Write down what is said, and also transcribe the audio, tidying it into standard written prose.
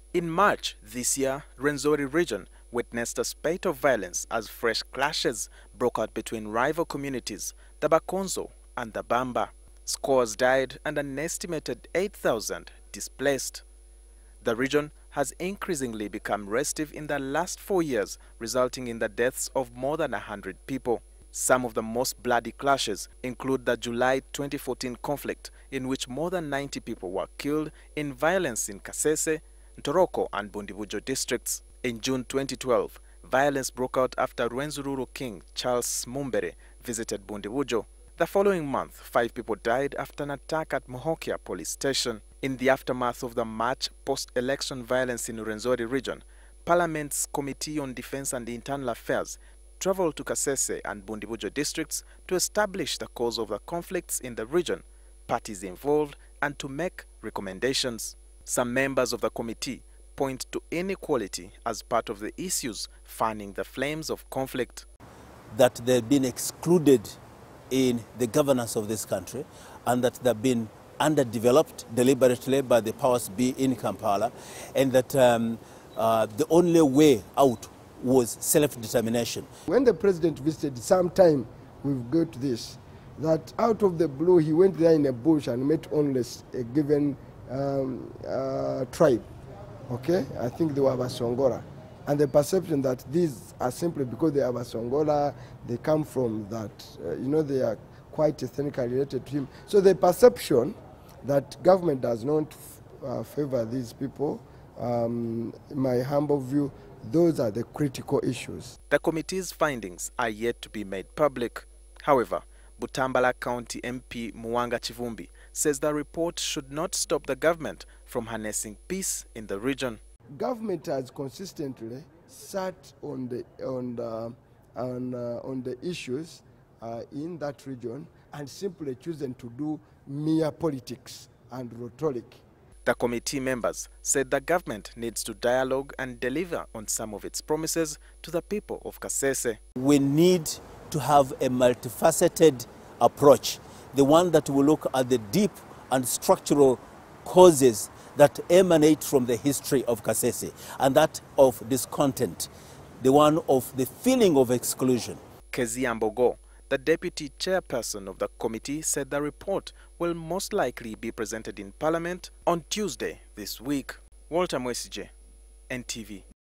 In March this year, Rwenzori region witnessed a spate of violence as fresh clashes broke out between rival communities, the Bakonzo and the Bamba. Scores died and an estimated 8,000 displaced. The region has increasingly become restive in the last 4 years, resulting in the deaths of more than 100 people. Some of the most bloody clashes include the July 2014 conflict, in which more than 90 people were killed in violence in Kasese, Ntoroko and Bundibujo districts. In June 2012, violence broke out after Rwenzori King Charles Mumbere visited Bundibujo. The following month, 5 people died after an attack at Muhokia police station. In the aftermath of the March post-election violence in Rwenzori region, Parliament's Committee on Defense and Internal Affairs traveled to Kasese and Bundibujo districts to establish the cause of the conflicts in the region, parties involved, and to make recommendations. Some members of the committee point to inequality as part of the issues fanning the flames of conflict. That they've been excluded in the governance of this country and that they've been underdeveloped deliberately by the powers be in Kampala, and that the only way out was self-determination. When the president visited, sometime we've got this, that out of the blue he went there in a bush and met only a given tribe, okay? I think they were Basongora. And the perception that these are simply because they are Basongora, they come from that, they are quite ethnically related to him. So the perception that government does not favor these people, in my humble view, those are the critical issues. The committee's findings are yet to be made public. However, Butambala County MP Muwanga Chivumbi says the report should not stop the government from harnessing peace in the region. Government has consistently sat on the issues in that region and simply chosen to do mere politics and rhetoric. The committee members said the government needs to dialogue and deliver on some of its promises to the people of Kasese. We need to have a multifaceted approach, the one that will look at the deep and structural causes that emanate from the history of Kasese, and that of discontent, the one of the feeling of exclusion. Kezia Mbogo, the deputy chairperson of the committee, said the report will most likely be presented in Parliament on Tuesday this week. Walter Mwesije, NTV.